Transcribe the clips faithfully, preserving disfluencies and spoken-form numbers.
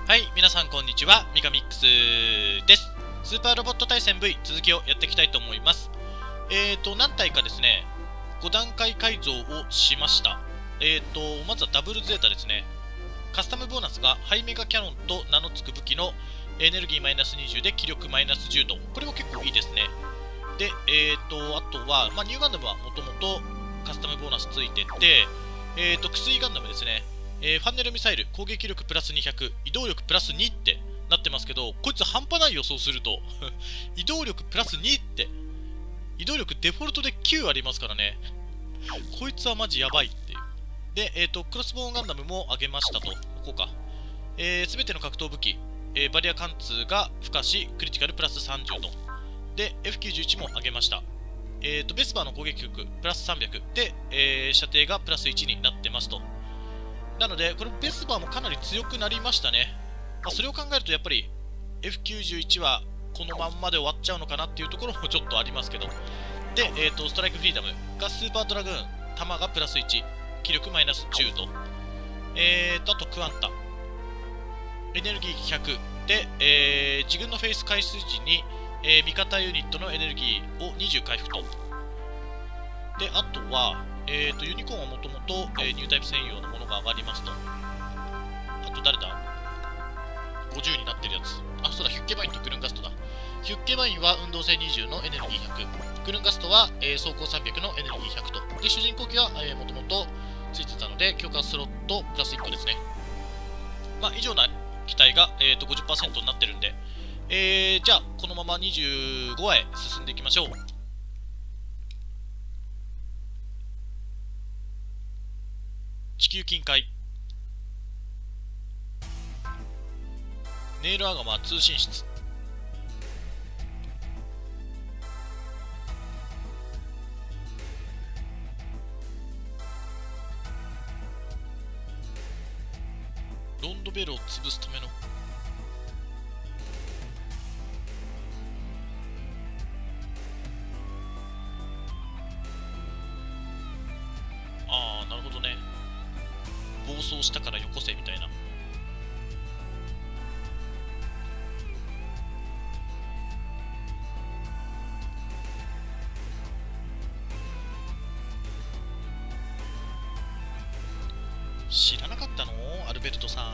はい、皆さんこんにちは、ミカミックスです。スーパーロボット対戦 ブイ 続きをやっていきたいと思います。えーと、何体かですね、ご段階改造をしました。えーと、まずはダブルゼータですね。カスタムボーナスがハイメガキャノンと名の付く武器のエネルギーマイナスにじゅうで気力マイナスじゅうと、これも結構いいですね。で、えーと、あとは、まあ、ニューガンダムはもともとカスタムボーナスついてて、えーと、薬ガンダムですね。えー、ファンネルミサイル攻撃力プラスにひゃく、移動力プラスにってなってますけど、こいつ半端ない予想すると移動力プラスにって、移動力デフォルトできゅうありますからね。こいつはマジやばいっていう。で、えーと、クロスボーンガンダムも上げましたと。ここか。えー、全ての格闘武器、えー、バリア貫通が付加し、クリティカルプラスさんじゅうと。で、エフきゅうじゅういち も上げました。えーと、ベスパーの攻撃力プラスさんびゃくで、えー、射程がプラスいちになってますと。なので、これベスパーもかなり強くなりましたね。まあ、それを考えると、やっぱり エフきゅうじゅういち はこのまんまで終わっちゃうのかなっていうところもちょっとありますけど。で、えーと、ストライクフリーダムがスーパードラグーン、弾がプラスいち、気力マイナスじゅうと。えーと、あとクワンタ。エネルギーひゃくで、えー、自軍のフェイス回数時に、えー、味方ユニットのエネルギーをにじゅう回復と。で、あとは、えーと、ユニコーンはもともとニュータイプ専用のものが上がりますと。あと誰だ ?ごじゅう になってるやつ。あ、そうだ、ヒュッケバインとクルンガストだ。ヒュッケバインは運動性にじゅうのエネルギーひゃく。クルンガストは、えー、走行さんびゃくのエネルギーひゃくと。で、主人公機は、えー、もともとついてたので、強化スロットプラスいっこですね。まあ、以上な機体が、えーと ごじゅっパーセント になってるんで、えー、じゃあ、このままにじゅうごわへ進んでいきましょう。地球近海。ネイルアガマ通信室。ロンドベルを潰すためのああ、なるほどね。暴走したからよこせみたいな。知らなかったのアルベルトさん。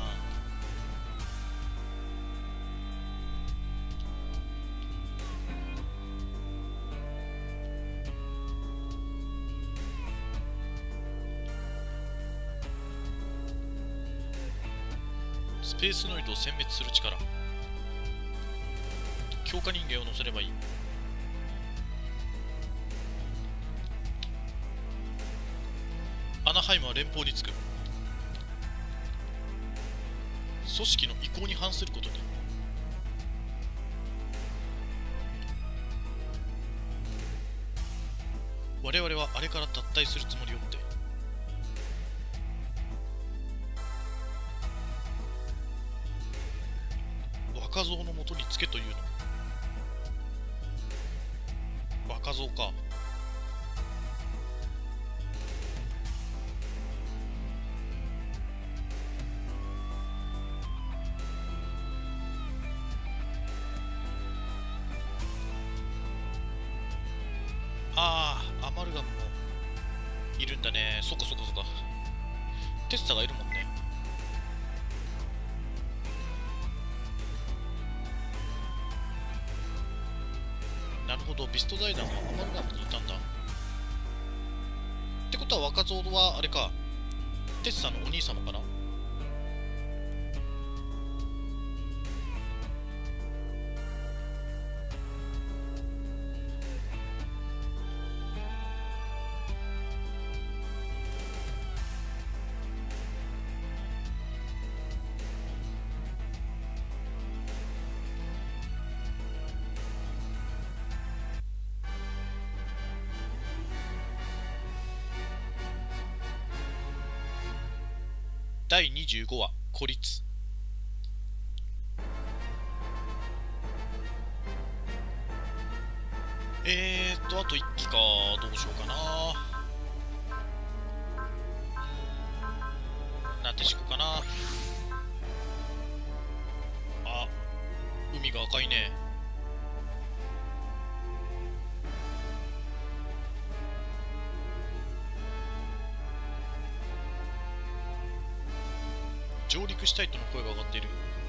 スペースノイドを殲滅する力。強化人間を乗せればいい。アナハイムは連邦につく。組織の意向に反することに。我々はあれから脱退するつもりよって。若造のもとにつけというの。若造か。ああ、アマルガムもいるんだね。そっかそっかそっか。テッサがいるもんね。なるほど、ビスト財団はアマルガムにいたんだ。ってことは若造はあれか、テッサのお兄様かな。だいにじゅうごわ孤立。えーとあといっきか。どうしようかな。なんてしこうかな。 赤いね。上陸したいとの声が上がっている。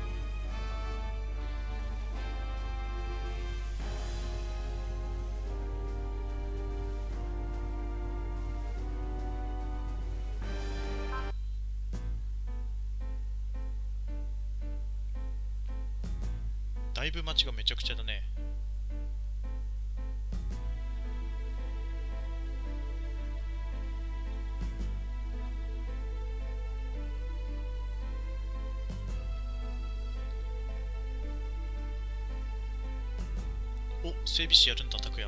だいぶ街がめちゃくちゃだね。お、整備士やるんだ、拓也。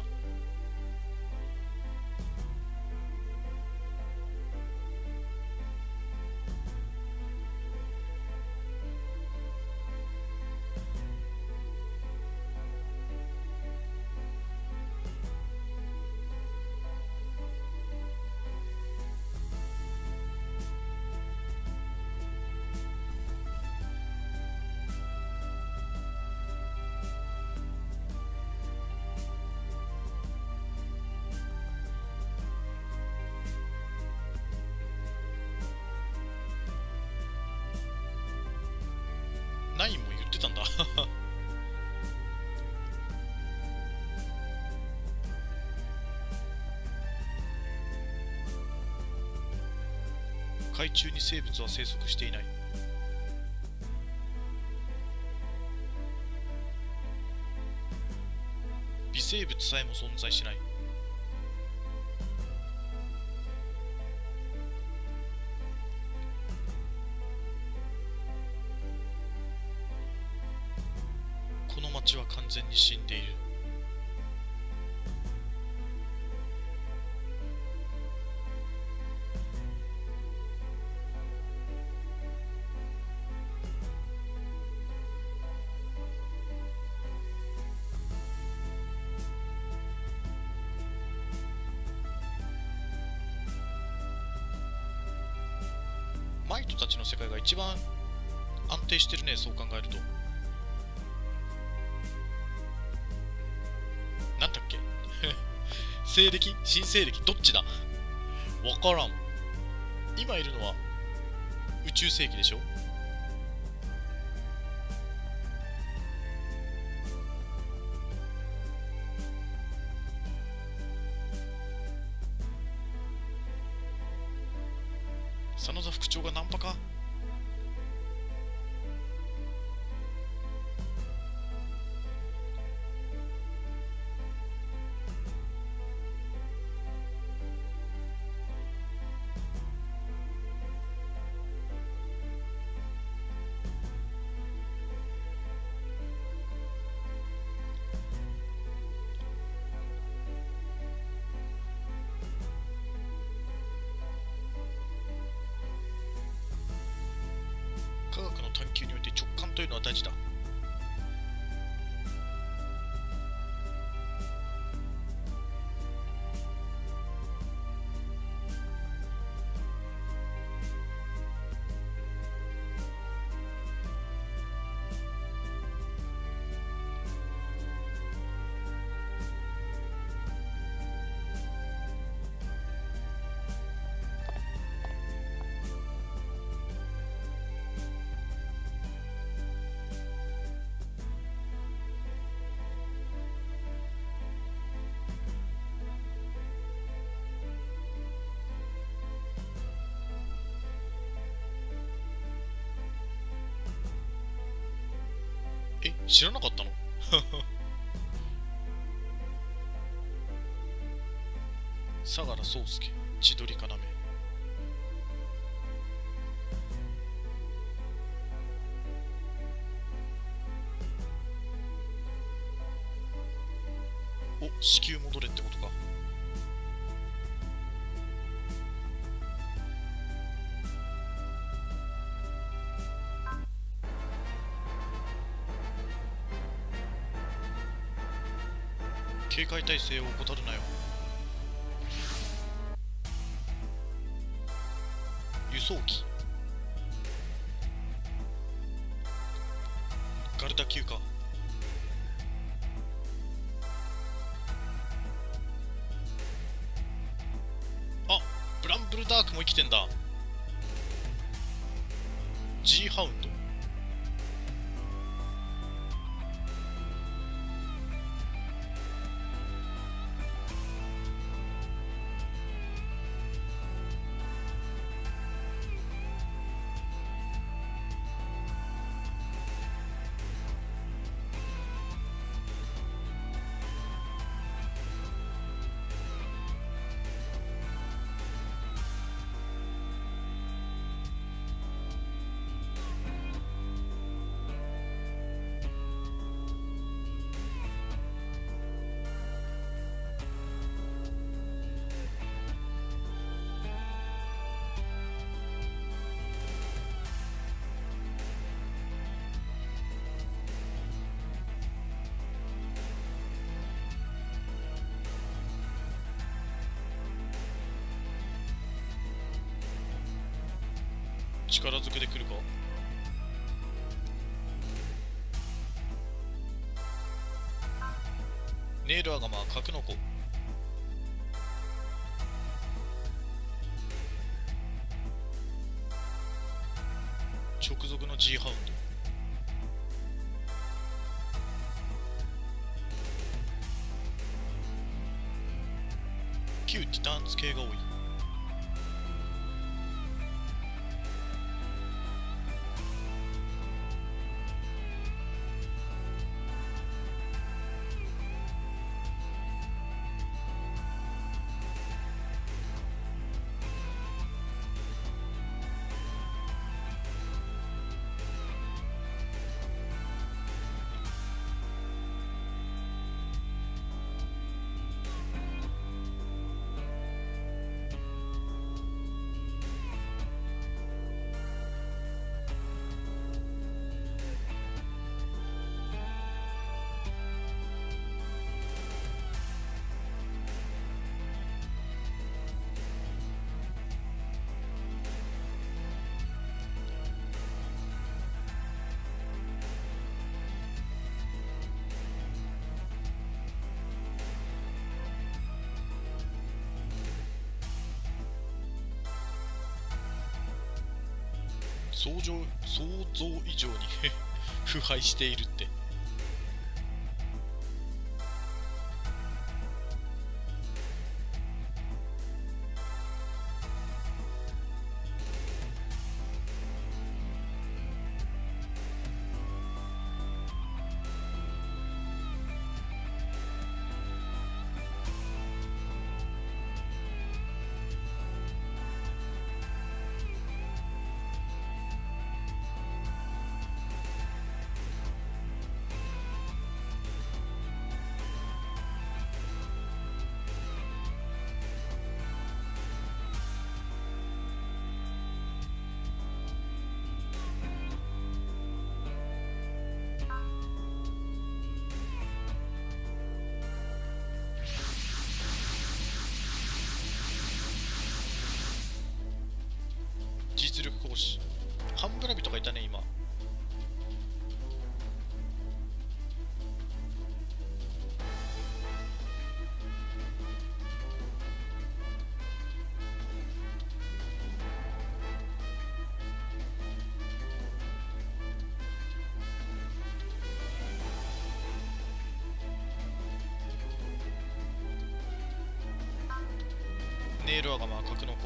ナインも言ってたんだ海中に生物は生息していない。微生物さえも存在しない。この町は完全に死んでいる。マイトたちの世界が一番安定してるね、そう考えると。なんだっけ西暦新西暦どっちだわからん。今いるのは宇宙世紀でしょ。真田副長がナンパか。科学の探求において直感というのは大事だ。え、知らなかったの相良宗介、千鳥要。お、至急戻れってことか。警戒態勢を怠るなよ。輸送機ガルダ級か。 ルダークも生きてんだ。 G ハウンド。力ずくで来るか。ネイルアガマ角の子。直属の G ハウンド。旧ティターンズ系が多い。想像想像以上に腐敗しているって。実力行使。ハンブラビとかいたね今。ネイルアガマ角の子。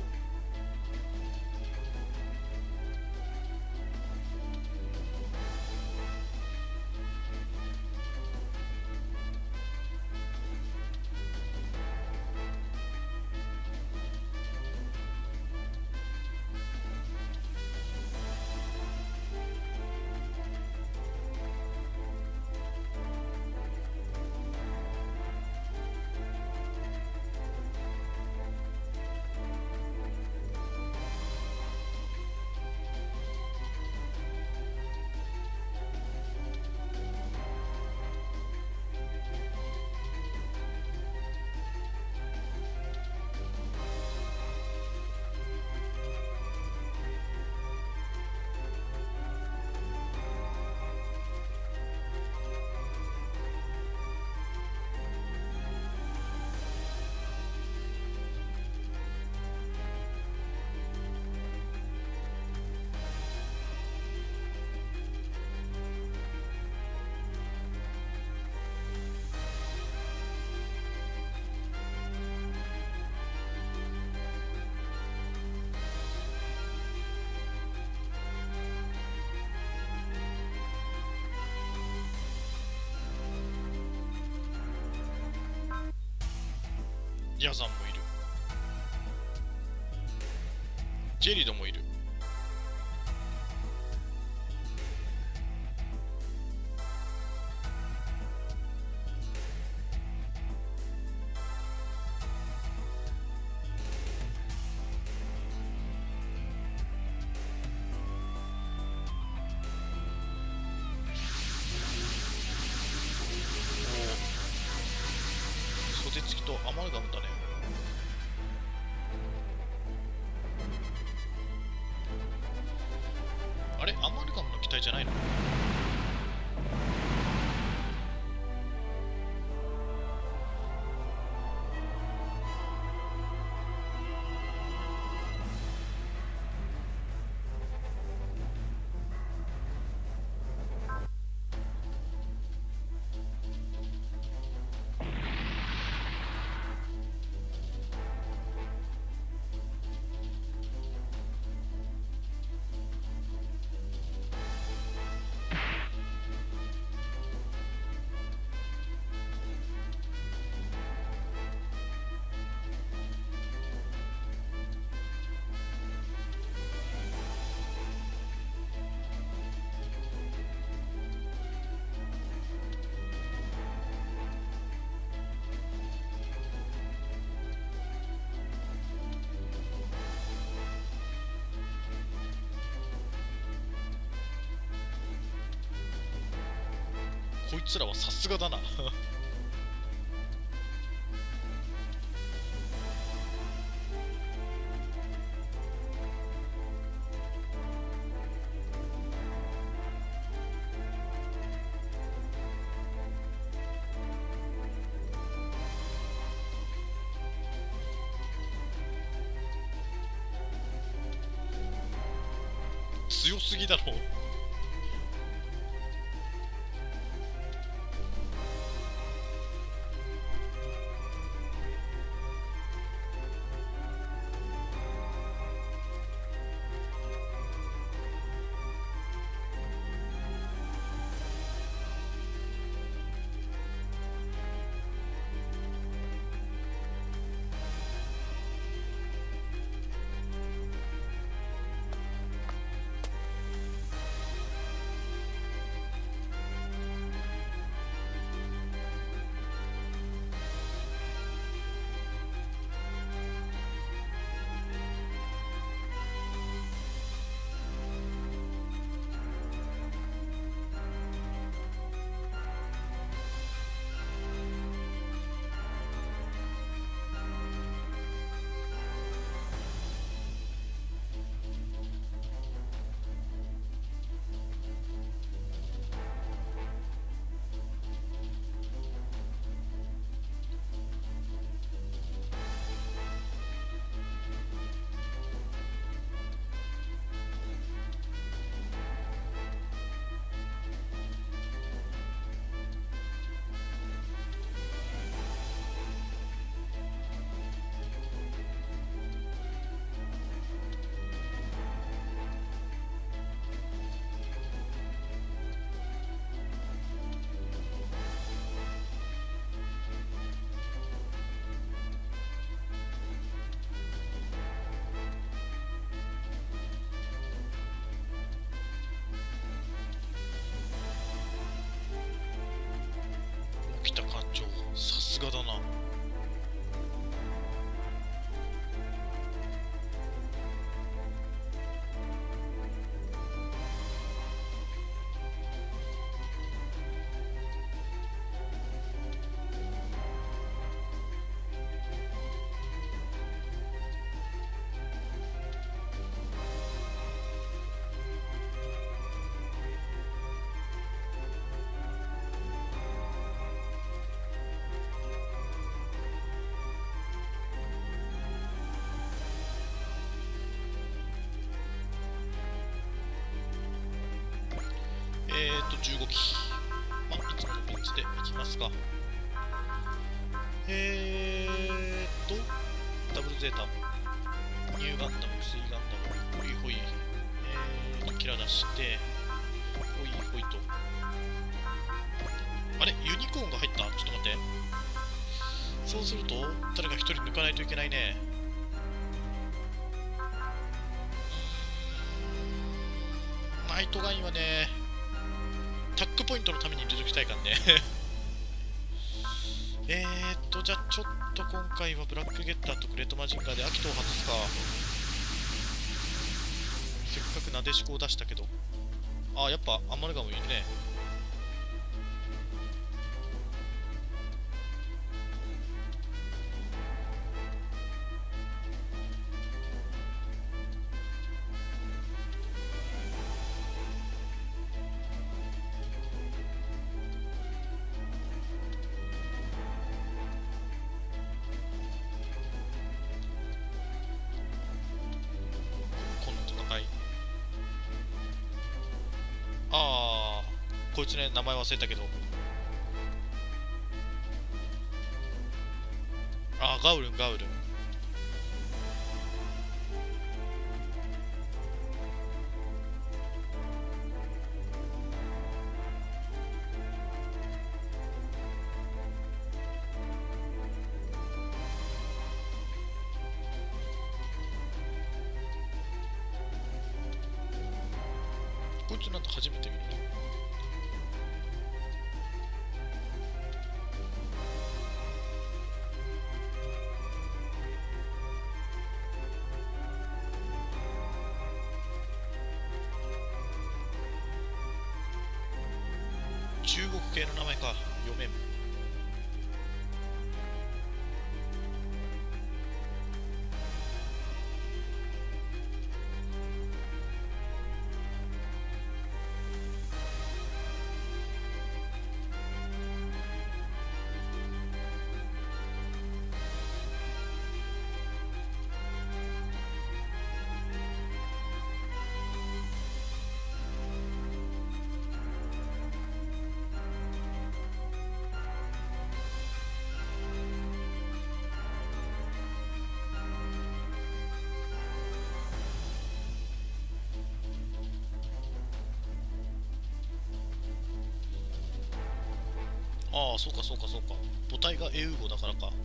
ヤザンもいる。ジェリドもいる。袖付きとアマルガムだね。あれ、アマルガムの機体じゃないの？こいつらはさすがだな。強すぎだろ。起きた艦長、さすがだな。えーと、じゅうごき。まあ、いつものみっつでいきますか。えーと、ダブルゼータ、ニューガンダム、水ガンダム、ホイホイ、えーと、キラ出して、ホイホイと。あれ、ユニコーンが入った？ちょっと待って。想すると誰か一人抜かないといけないね。ナイトガインはね、タックポイントのために入れときたいからね。えーっと、じゃあちょっと今回はブラックゲッターとグレートマジンガーでアキトを外すか。せっかくなでしこを出したけど。ああ、やっぱアマルガムいるね。ああ、こいつね、名前忘れたけど。ああ、ガウルン、ガウルン。こいつなんて初めて見るな。中国系の名前か、読めん。ああ、そうかそうかそうか。母体がエウー語だからか。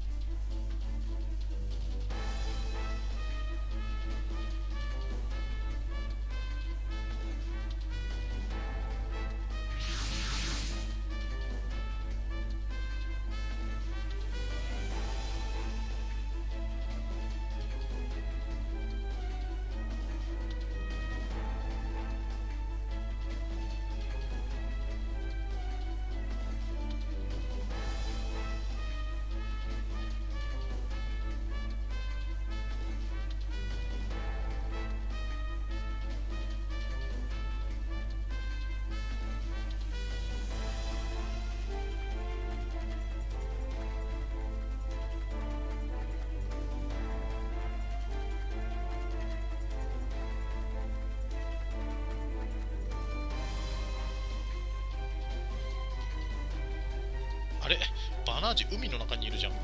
あれ、バナージ海の中にいるじゃん。い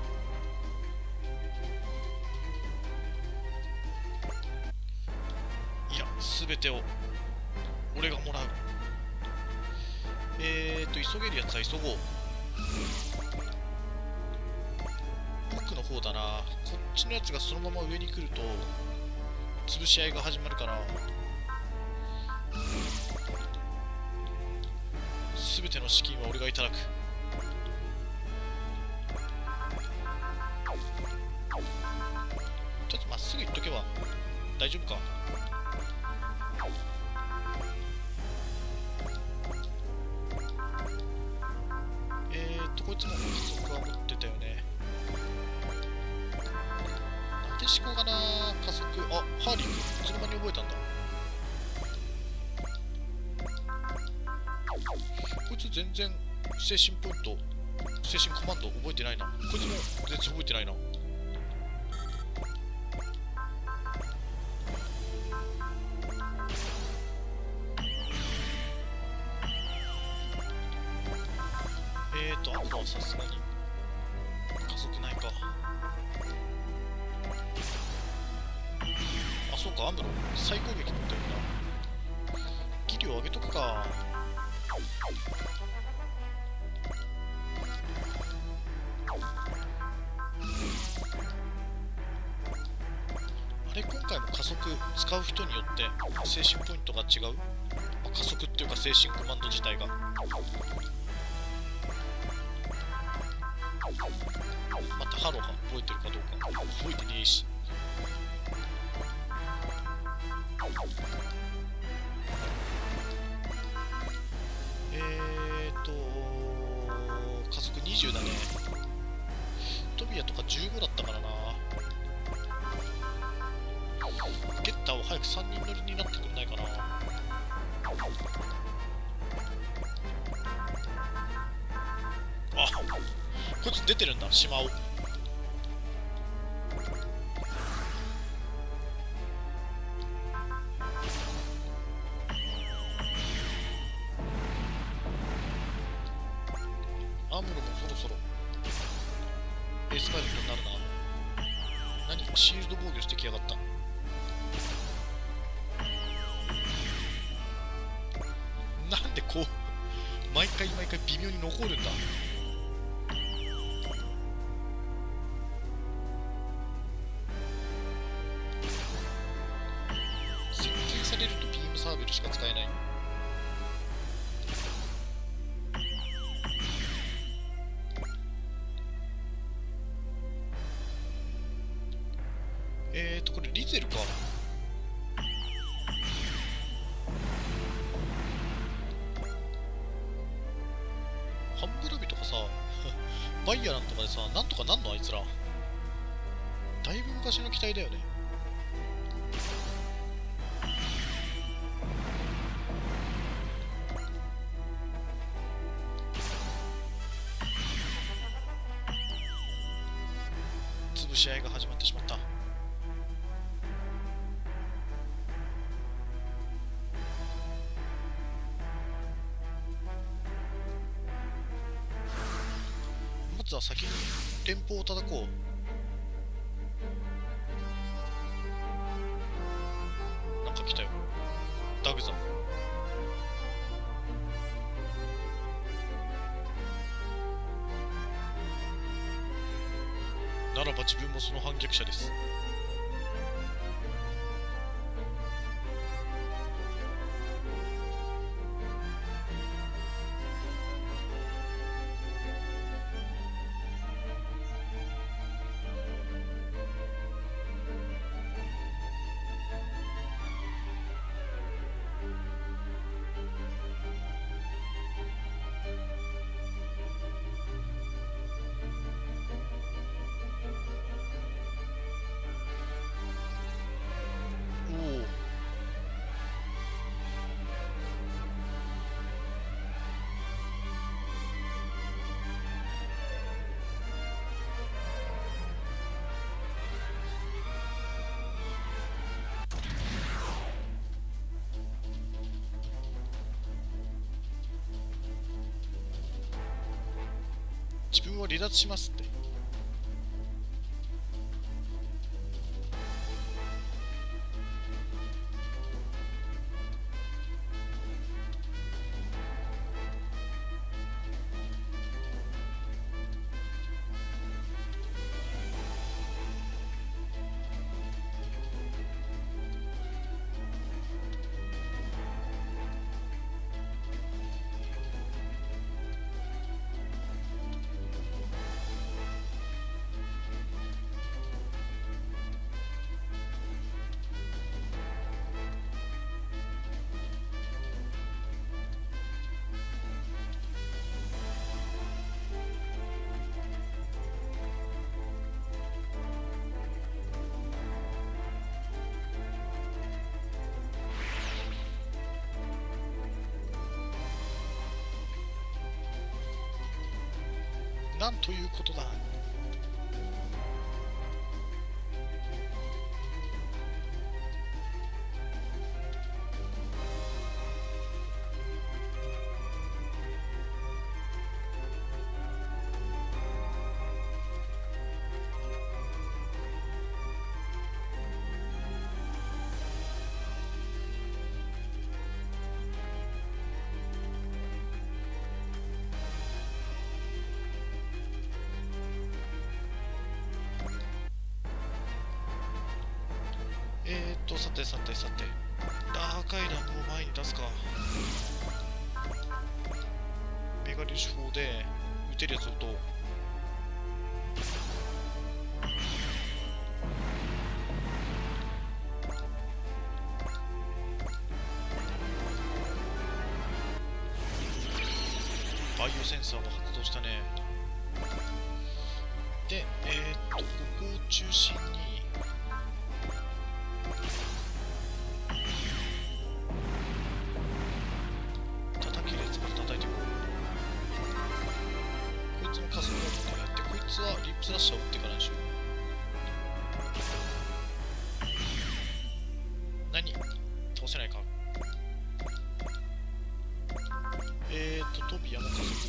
や、すべてを俺がもらう。えーと、急げるやつは急ごう。奥の方だな。こっちのやつがそのまま上に来ると潰し合いが始まるから、すべての資金は俺がいただく。ちょっとまっすぐ行っとけば大丈夫か。えーっとこいつも加速は持ってたよね。なでしこがな、加速。あ、ハーリーいつの間に覚えたんだ。こいつ全然精神ポイント、精神コマンド覚えてないな。こいつも全然覚えてないな。えーと、アムロはさすがに加速ないか。あ、そうか、アムロ最攻撃持ってるんだ。ギリを上げとくか。 回も加速使う人によって精神ポイントが違う、まあ、加速っていうか精神コマンド自体が。待って、ハローが覚えてるかどうか。覚えてねえし。えーと加速にじゅうだね。トビアとかじゅうごだったからな。ゲッターを早くさんにん乗りになってくれないかな。あ、こいつ出てるんだ、島尾。アムロもそろそろエースパイロットになるな。何、シールド防御してきやがった。なんでこう毎回毎回微妙に残るんだ。接近されるとビームサーベルしか使えない。えーとこれリゼルか。ハンブルビとかさバイアランとかでさ、なんとかなんのあいつら。だいぶ昔の機体だよね。潰し合いが始まってしまった。まずは先に連邦を叩こう。なんか来たよ、ダグザン。ならば自分もその反逆者です。自分は離脱しますって。なんということだ。 とさてさてさて、ダー階段を前に出すか。メガ粒子砲で撃てるやつをとバイオセンサーが発動したね。で、えー、っとここを中心に叩けるやつから叩いていこう。こいつも加速だとね。でこいつはリップスラッシャーを打ってからにしよう。何倒せないか。えー、っとトビアも加速。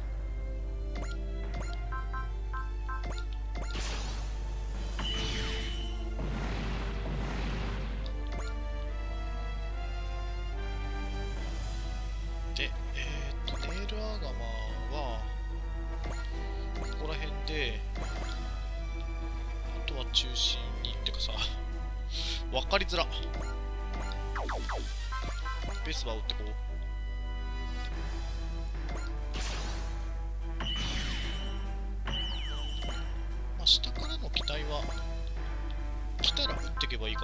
で、えー、っとネイルアーガマはここら辺で、あとは中心にってかさ、分かりづら。ベースバー打ってこう。まあ下からの機体は来たら打っていけばいいか。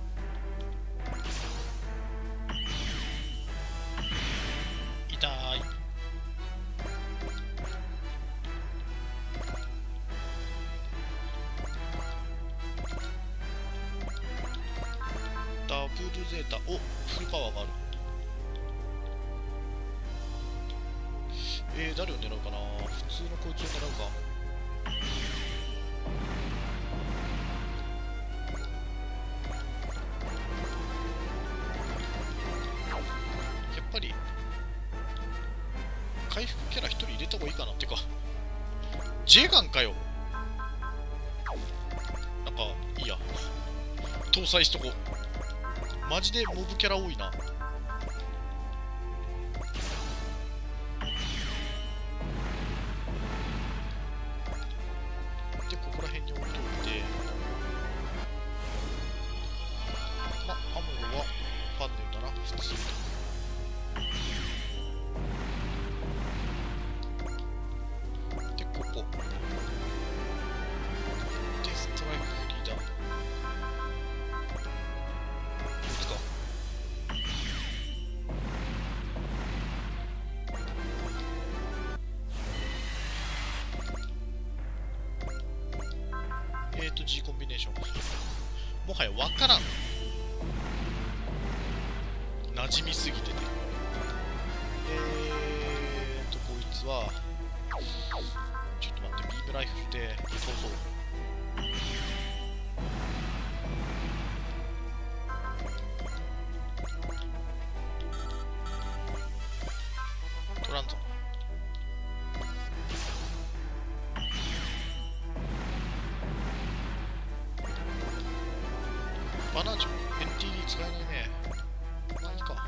痛い。ダブルゼータ、お、フルパワーがある。えー、誰を狙うかな。普通のこいつを狙うか。やっぱり回復キャラひとり入れた方がいいかな。ってかジェガンかよ。なんかいいや、搭載しとこう。マジでモブキャラ多いな。でここら辺に置いといて、まあアムロはパンネルだな、普通。でここでストライクフリーダー、こいつか。えーと G コンビネーションもはや分からん、馴染みすぎてて。えーとこいつはちょっと待って、ビームライフルで逃走。トランゾン、バナージョン エヌティーディー 使えないね。まあいいか。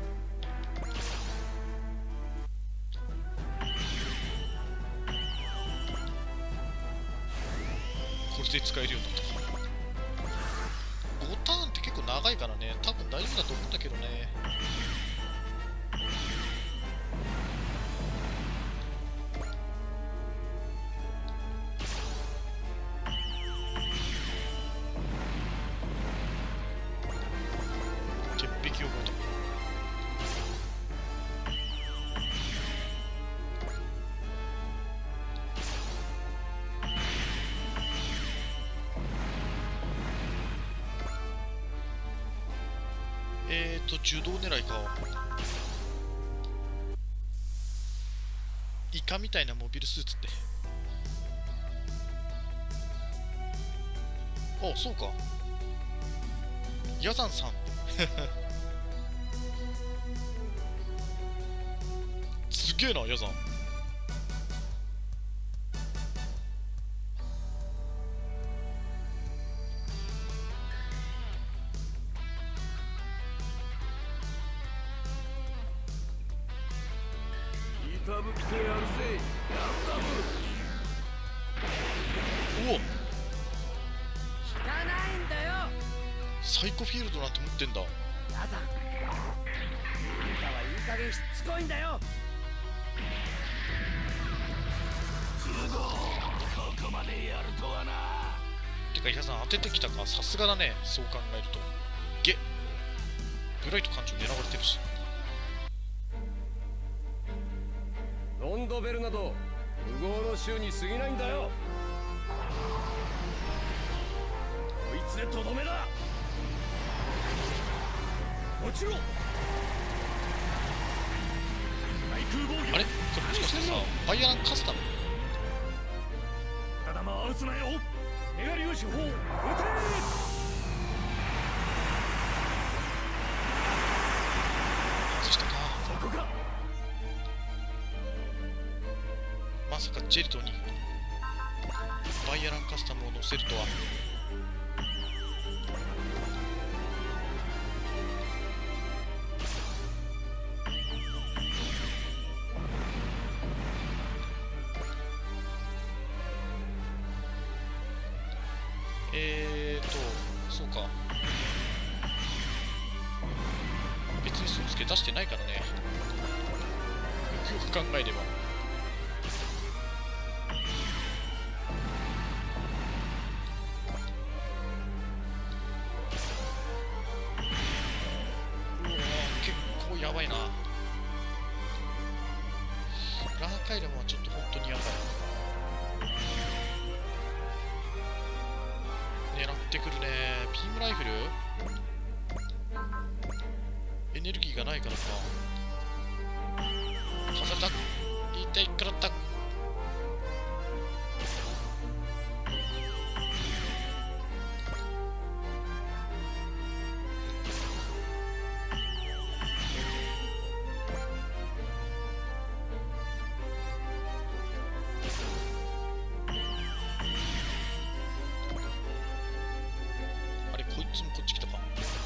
これで使えるようになった。ごターンって結構長いからね、多分大丈夫だと思うんだけどね。鉄壁を覚えた。えーと受動狙いか。イカみたいなモビルスーツって。あ、そうか。ヤザンさんすげえな、ヤザン。 痛ぶってやるぜ、やったぶ。 おお、 汚いんだよ。 さサイコフィールドなんて持ってんだ。 ヤザン、あんたはいい加減しつこいんだよ。ここまでやるとはな。 てかヤザン当ててきたか、さすがだね。そう考えるとゲブライト艦長狙われてるし。 ロンドベルなど無謀の衆に過ぎないんだよ。こいつでとどめだ。もちろんあれこれもしかしてさバイアランカスタム。 ただまあ打つなよ。メガリオ手法撃て。 外したか。 そこか。 まさかジェルトにバイアランカスタムを乗せるとは。えーとそうか、別にスーツケ出してないからね、よく考えれば。うわ結構やばいな。ラーカイレムはちょっと本当にやばい。狙ってくるね。ビームライフルエネルギーがないからか。刺された。痛い食らった。こいつもこっち来たか。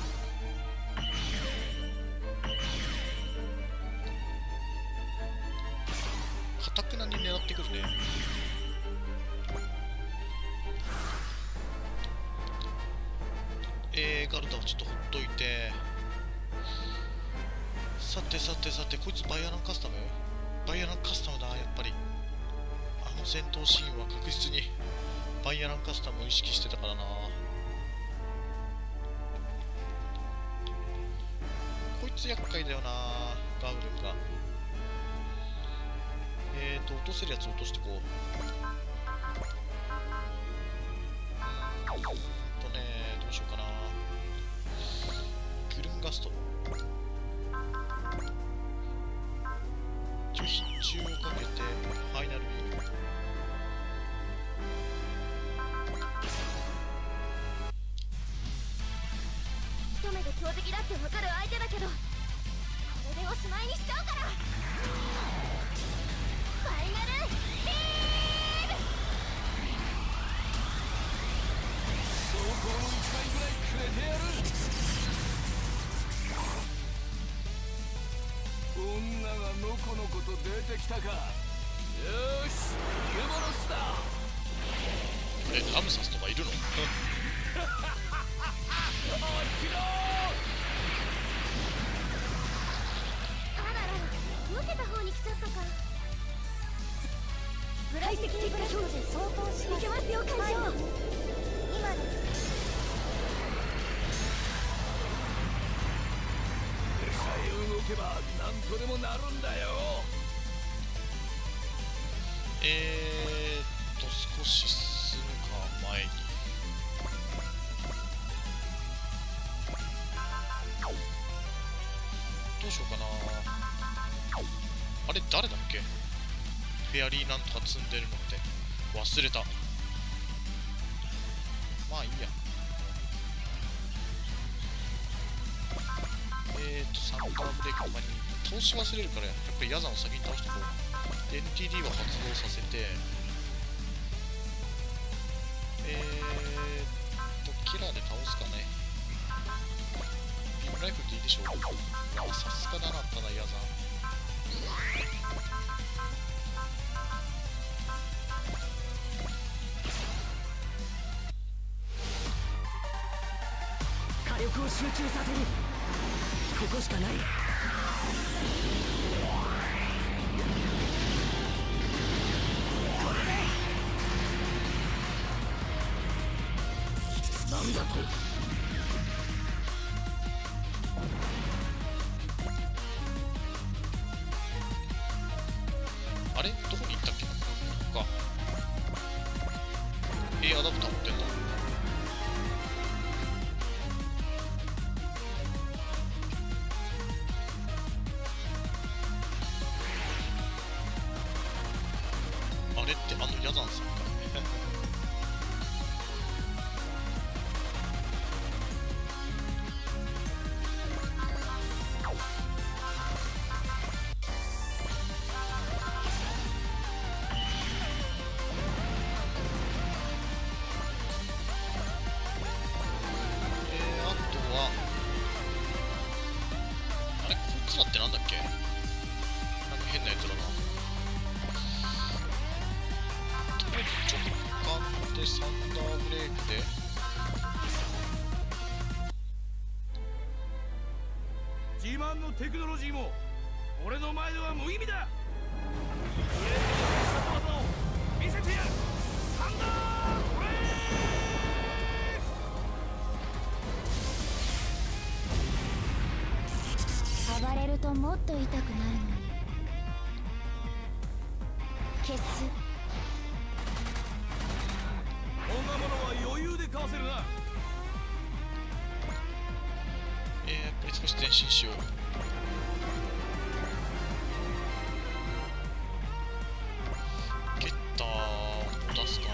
かたくなに狙ってくるね。えー、ガルダはちょっとほっといて。さてさてさて、こいつバイアランカスタムバイアランカスタムだ、やっぱり。あの戦闘シーンは確実にバイアランカスタムを意識してたからな。こいつ厄介だよな、ガウルンが。えーと、落とせるやつ落としてこう。うーんとね、どうしようかな。グルンガスト。一応必中をかけて、ファイナルビーム。 一目で強敵だって分かる相手だけど、これでおしまいにしちゃうから。ファイナルビーム。 走行のいっかいぐらいくれてやる。女がのこのこと出てきたか。よーし、ユモロスだ。 え、ラムサスとかいるの？ あらら、避けた方に来ちゃったか。ブライセキティブラ表示相当します。いけますよ、艦長。今です。 手さえ動けばなんとでもなるんだよ。 えーっと、少し進むか、前に。どうしようかな。あれ誰だっけ？フェアリーなんとか積んでるのって忘れた。まあいいや。えーとサンダーブレイクの前に倒し忘れるから、やっぱりヤザンを先に倒してこう。で エヌティーディー は発動させて、えーとキラーで倒すかね。ビームライフルでいいでしょう。さすがだな、ただヤザン。 火力力を集中させる。ここしかない。なんだと。 あれどこに行ったっけ。ここか。えアダプター持ってんだ。あれってあのヤザンさんか。ってなんだっけ。なんか変なやつだな。直感でサンダーブレイクで自慢のテクノロジーも俺の前では無意味だ。技を見せてやる。サンダーブレイク。 暴れるともっと痛くなるのに。消す。 こんなものは余裕でかわせるな。 えー、やっぱり少し前進しよう。ゲッターを出すか。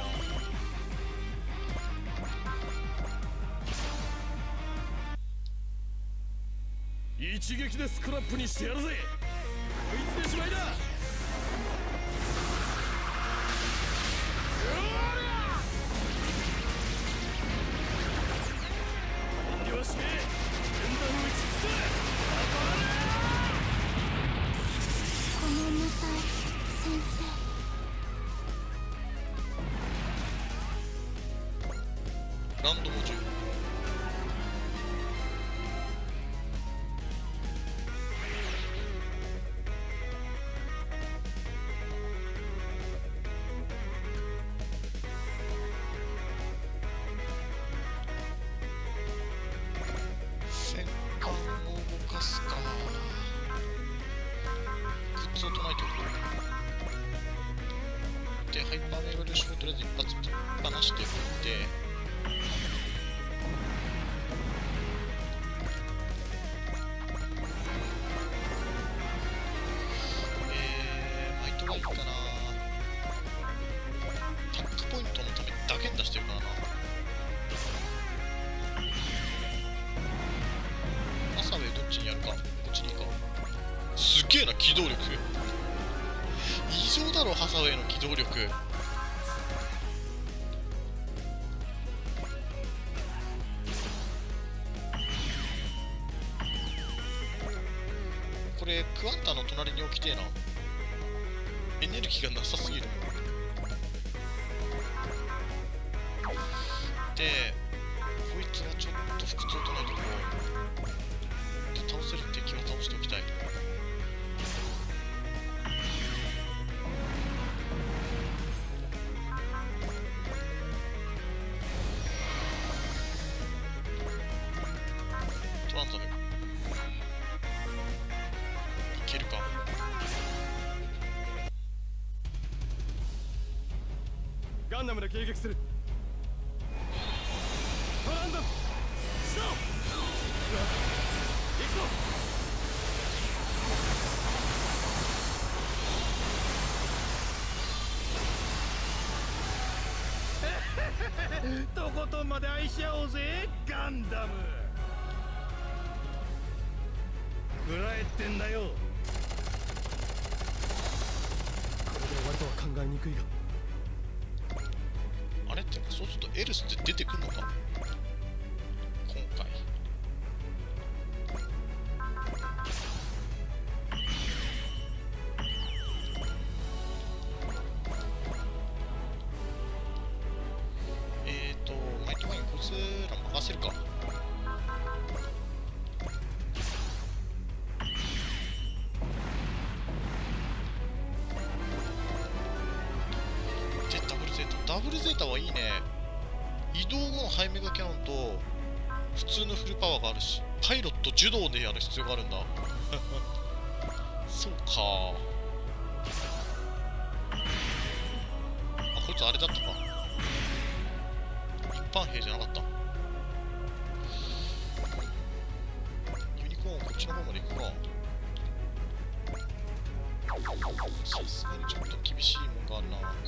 一撃でスクラップにしてやるぜ。追い詰めしまいだ。遠慮はしねえ。軍団を打ち尽くせ。 ごめんなさい先生。 ランドモジュール。戦艦を動かすか。グッズを唱えておくで、ハイパーメガルシュをとりあえず一発ぶっ放しておいて、いいかな。タックポイントのためだけに出してるからな。ハサウェイどっちにやるか。こっちにいいか。すげえな機動力。異常だろハサウェイの機動力。これクワンタの隣に置きてえな。エネルギーがなさすぎる。で、こいつはちょっと腹痛とないところで倒せる敵は倒しておきたい。トランザムいけるか。 ガンダムで迎撃する。トランザムストップ。行くぞ。とことんまで愛し合おうぜガンダム。食らえってんだよ。これで終わりとは考えにくいが。 あれってそうするとエルスって出てくるのか今回。えーとマイトマインこいつら任せるか。 ダブルゼータはいいね。移動後のハイメガキャノンと普通のフルパワーがあるし、パイロット受動でやる必要があるんだ。そうか。あ、こいつあれだったか。一般兵じゃなかった。ユニコーンこっちの方まで行くか。さすがにちょっと厳しいもんがあるな。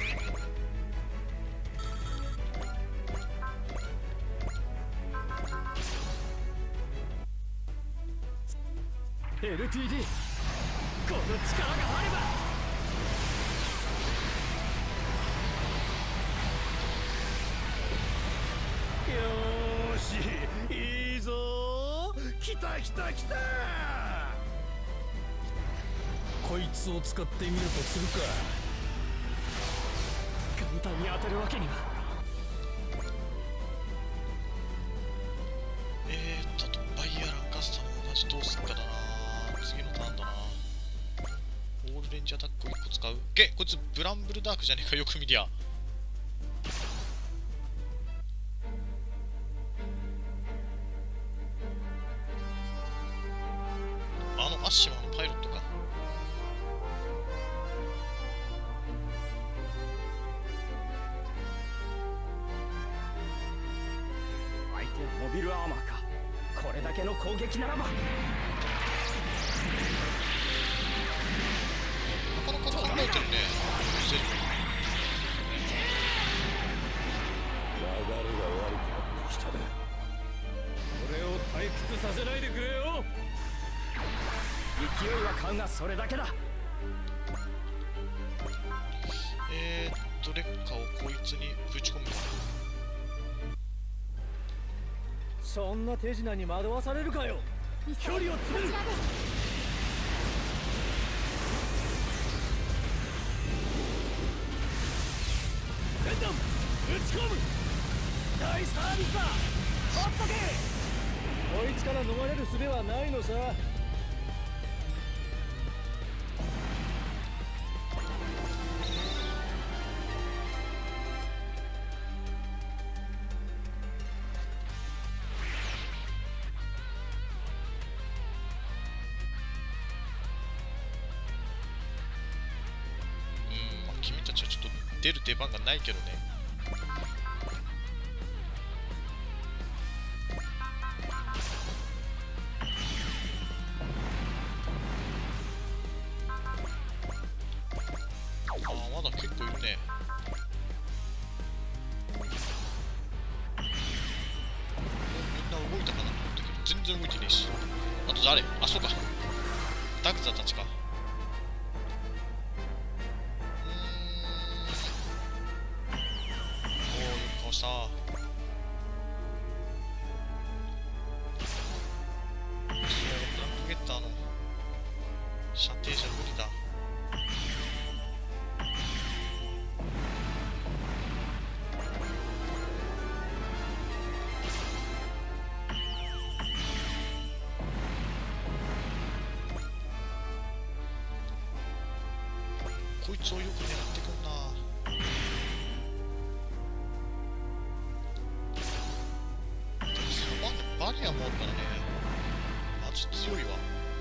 エルティーディー、この力があれば。よーし、いいぞー。来た来た来た。こいつを使ってみるとするか。簡単に当てるわけには。 えーっとバイヤーランカスターも同じどうすっかだな。次のターンだな。オールレンジアタックをいっこ使う。げこいつブランブルダークじゃねえか、よく見りゃ。あのアッシマのパイロットか。 相手はモビルアーマーか。これだけの攻撃ならば。 なかなか考えてるね。 流れが悪くなってきたな。俺を退屈させないでくれよ。勢いは買うがそれだけだ。 えーっと劣化をこいつにぶち込むか。 そんな手品に惑わされるかよ。距離を詰める。全弾打ち込む。大サービスだ。ほっとけ。こいつから逃れる術はないのさ。 君たちはちょっと出る出番がないけどね。ああ、まだ結構いるね。みんな動いたかなと思ったけど全然動いてねえし。あと誰？あ、そうか、ダクザたちか。さあ、そう、ブラックゲッターの射程じゃ無理だ。こいつをよく狙ってくんな。バリアもあるからね。マジ強いわ。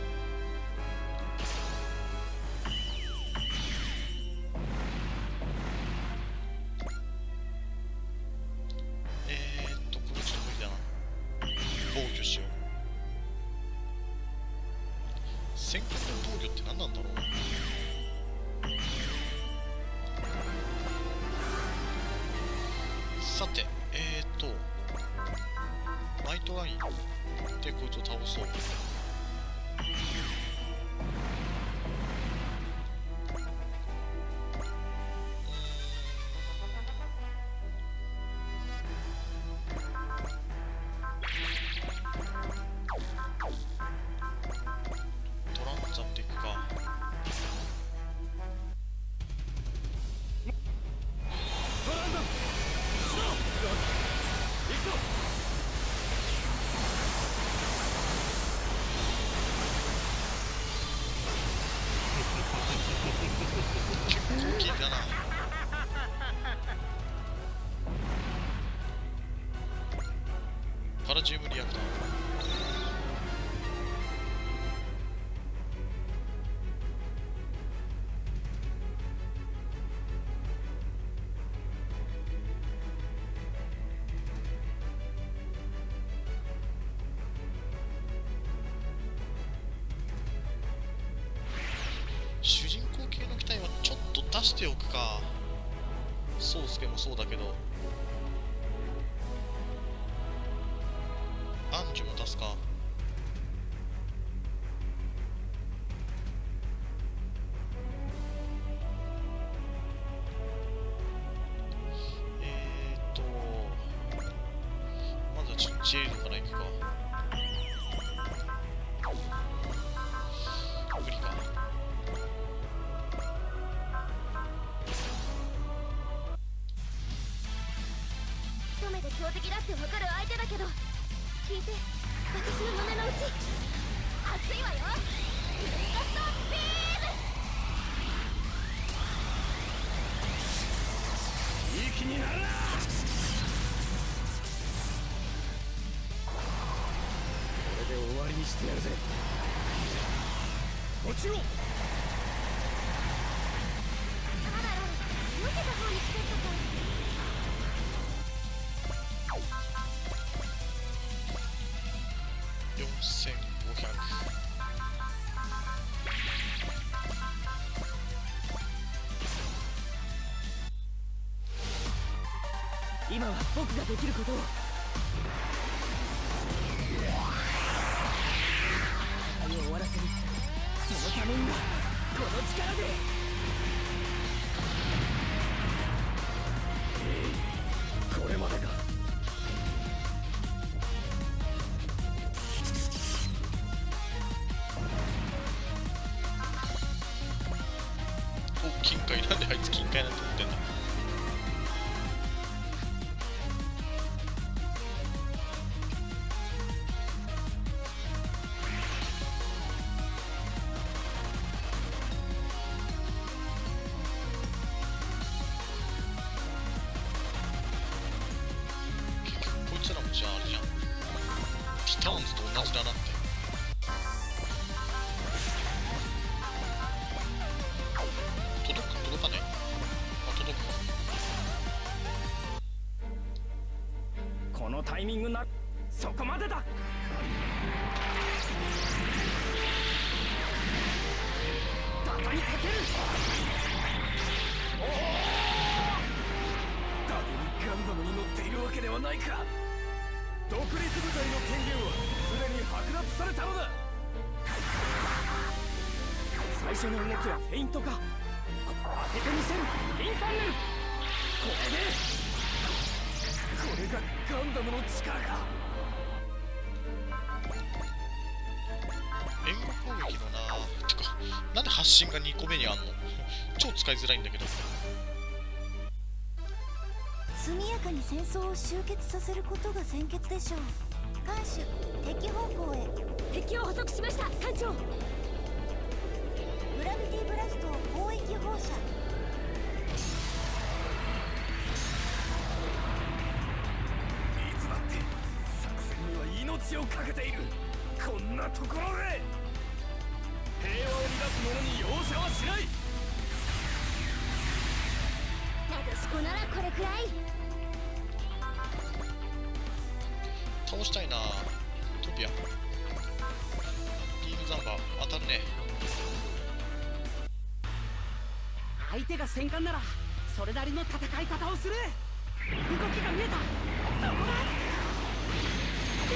えーっとこれちょっと無理だな。防御しよう。先行の防御って何なんだろう。さて、えーっとナイトラインでこいつを倒そう。トランザムでいくか。 トランザム行くぞ。 ラジウムリアクター。主人公系の機体はちょっと出しておくか。宗介もそうだけど、アンジュも出すか。えーっとまずはちょっとジェイドからいくか。無理か。 一目で強敵だって分かる相手だけど、聞いて、私の胸の内熱いわよ。ブラストビーム。 いい気になるな。これで終わりにしてやるぜ。もちろん。あらら、避けた方に来てったか。 よんせんごひゃく。 今は僕ができることを。戦いを終わらせる。そのためにはこの力で。これまでか。 お、金塊。なんであいつ金塊なんて持ってんだ。結局こいつらもじゃああれじゃん、ティターンズと同じだなって。届く届かね。あ、届くか。 このタイミングな、そこまでだ。鷹にかける。おお、だけにガンダムに乗っているわけではないか。独立部隊の権限はすでに剥奪されたのだ。最初の動きはフェイントか。当ててみせる。インファンネル。これでこれがガンダムの力か。 援護攻撃のなーてか、なんで発信がにこめにあんの超使いづらいんだけど。 速やかに戦争を終結させることが先決でしょう。艦首、敵方向へ。敵を捕捉しました、艦長。グラビティブラスト砲撃放射。 いつだって作戦には命を懸けている。こんなところで平和を乱す者に容赦はしない。 なでしこならこれくらい。 倒したいな。トピアビームザンバー当たるね。 相手が戦艦ならそれなりの戦い方をする。動きが見えた。そこだ。で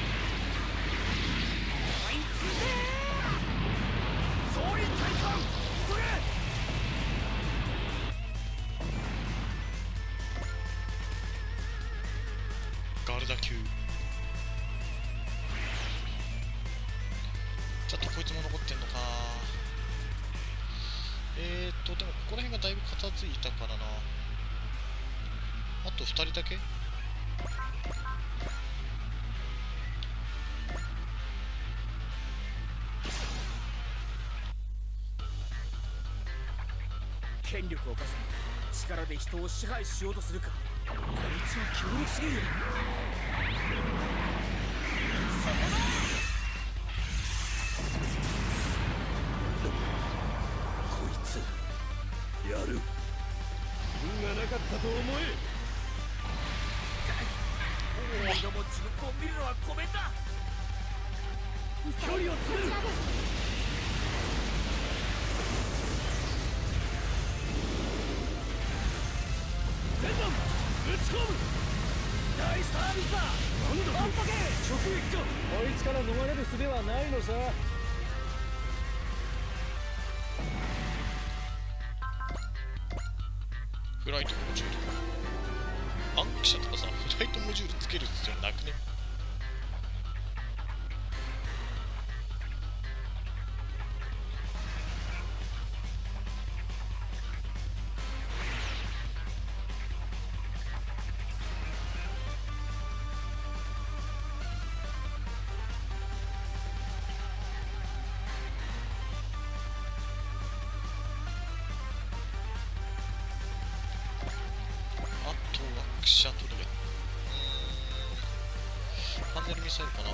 こいつで総員退散。急げ。 ガルダ級。ちょっとこいつも残ってんのか。えーっとでもここら辺がだいぶ片付いたからな。あとふたりだけ。 権力を貸す力で人を支配しようとするか。こいつは強力すぎる。 かったと思え。俺ども自分を見るのはごめんだ。距離を詰める。全弾撃ち込む。大サービスだ。なんだ直撃か。こいつから逃れる術はないのさ。 フライトモジュール。暗記者とかさ、フライトモジュールつける必要なくね？シャトリア。うーん。パネルミサイルかな。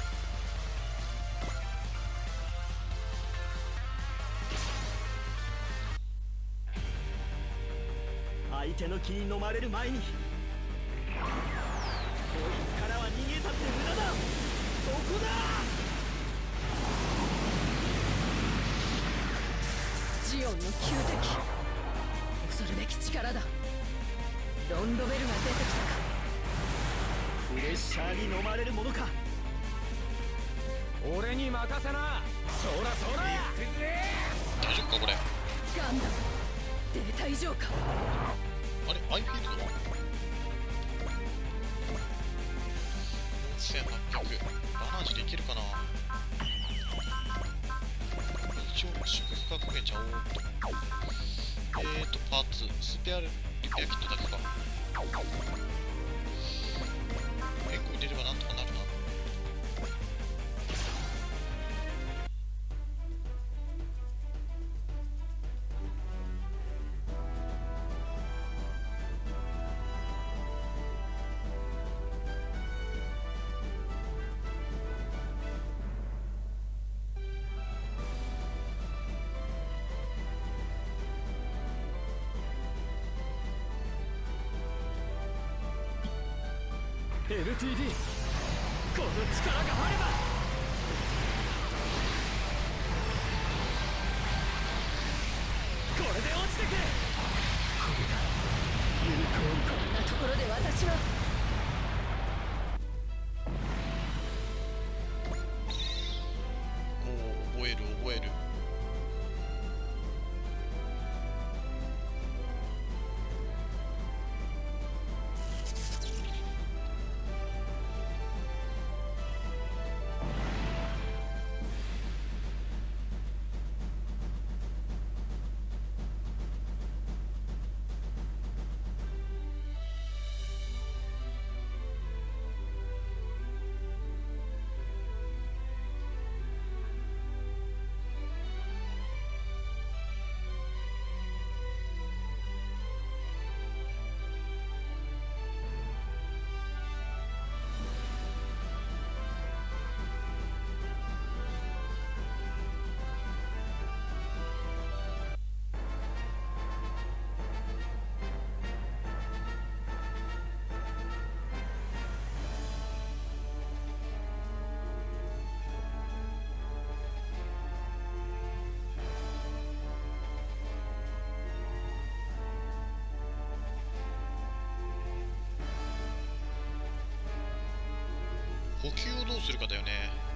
相手の気に飲まれる前に。こいつからは逃げたって無駄だ。そこだ。 ジオンの旧敵。恐るべき力だ。ロンドベルが出てきたか。 プレッシャーに飲まれるものか。俺に任せな。そらそら。 大丈夫かこれ。 ガンダムデータ以上か。 あれアイフィールドよんせんはっぴゃくバナージでいけるかな。一応祝福革命ちゃおうっと。えーとパーツスペアリペアキットだけか。エコ入れればなんとかなるな。 エルティーディー この力があれば。これで落ちてくれ。これだ有効。 こんなところで私は。 おお覚える覚える。補給をどうするかだよね。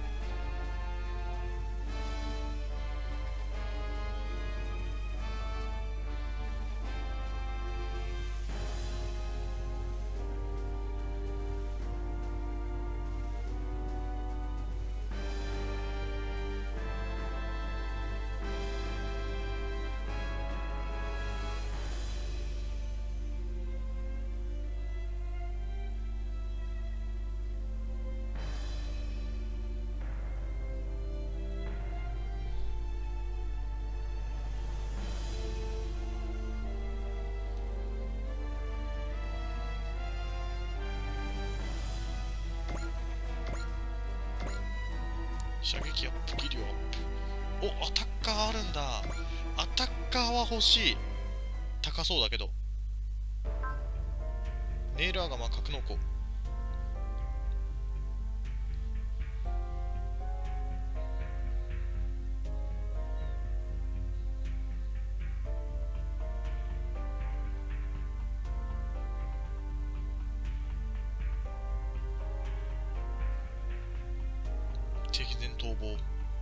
射撃アップ、技量アップ。お、アタッカーあるんだ。アタッカーは欲しい。高そうだけど。 ネイルアガマ格納庫。敵前逃亡。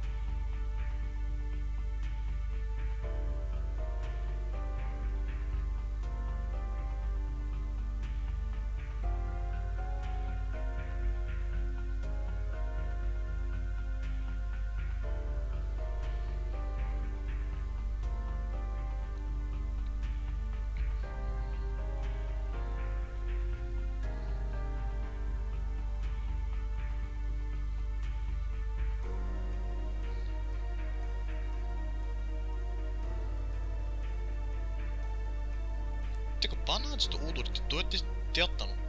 てかバナージとオードリーってどうやって出会ったの？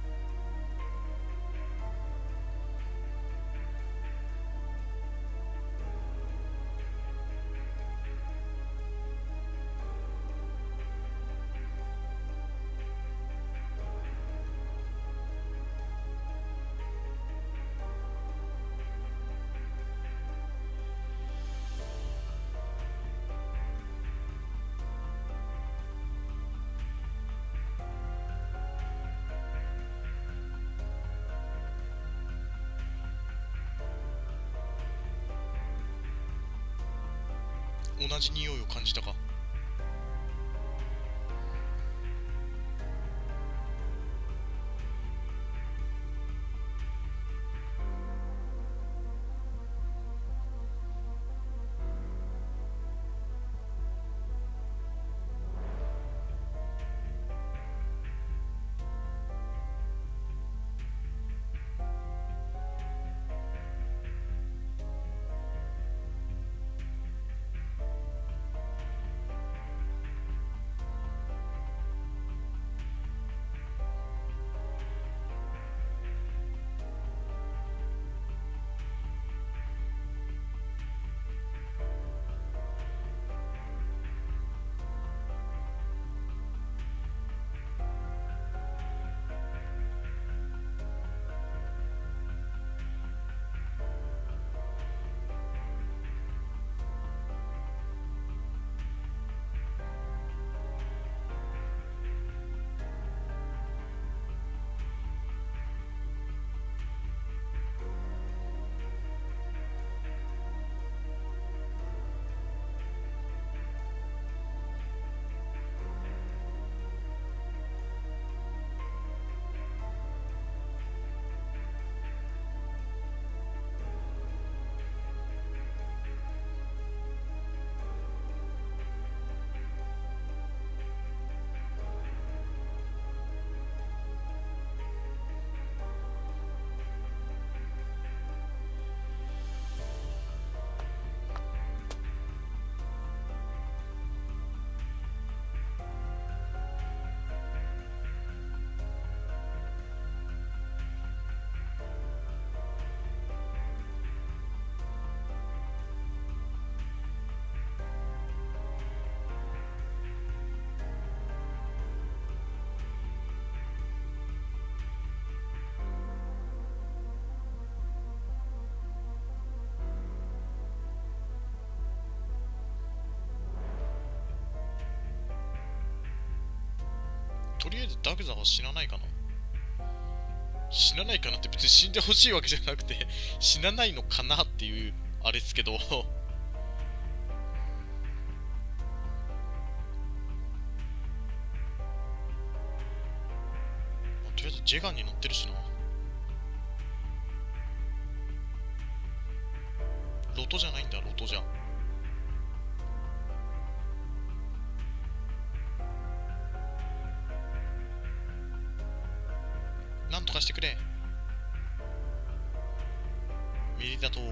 同じ匂いを感じたか。とりあえずダグザは死なないかな。死なないかなって別に死んでほしいわけじゃなくて死なないのかなっていうあれですけどまあ、とりあえずジェガンに乗ってるしな。ロトじゃないんだ。ロトじゃなんとかしてくれ。メリダ島。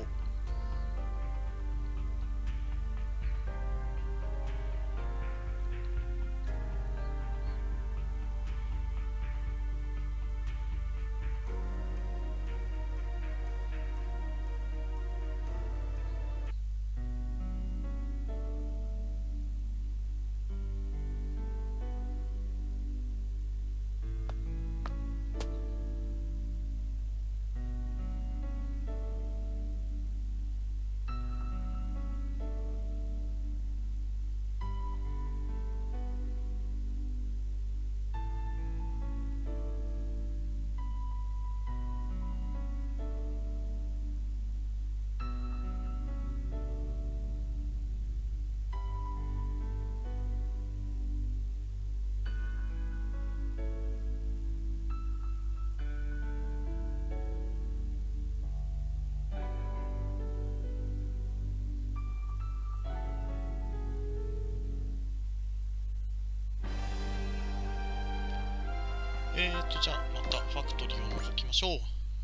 えーとじゃあまたファクトリーを覗きましょう。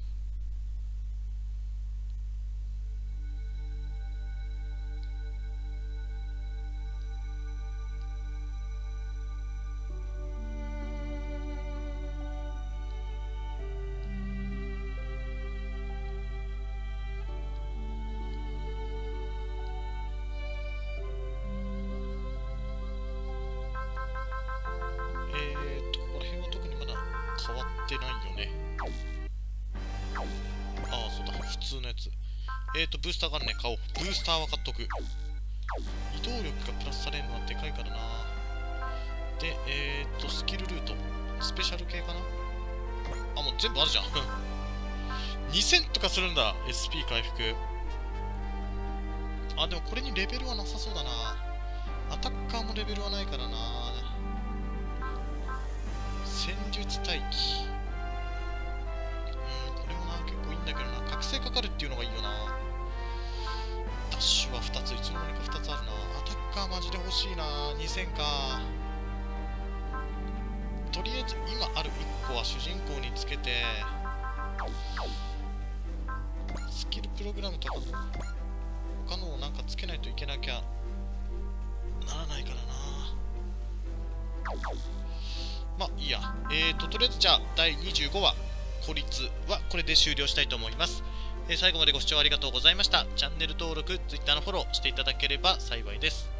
えーとここら辺は特にまだ変わってないよね。ああそうだ、普通のやつ。えーとブースターがあるね、買おう。ブースターは買っとく。移動力がプラスされるのはでかいからな。でえーとスキルルートスペシャル系かな。あ、もう全部あるじゃんにせんとかするんだ。 エスピー 回復。あ、でもこれにレベルはなさそうだな。アタッカーもレベルはないからな。戦術待機、うん、これもな結構いいんだけどな。覚醒かかるっていうのがいいよな。ダッシュはふたつ、いつの間にかふたつあるな。アタッカーマジで欲しいな。にせんか。とりあえず今あるいっこは主人公につけて、スキルプログラムとか他のをなんかつけないといけなきゃならないからな。まあいいや。えーと、とりあえずじゃあだいにじゅうごわ孤立はこれで終了したいと思います。えー、最後までご視聴ありがとうございました。チャンネル登録、Twitter のフォローしていただければ幸いです。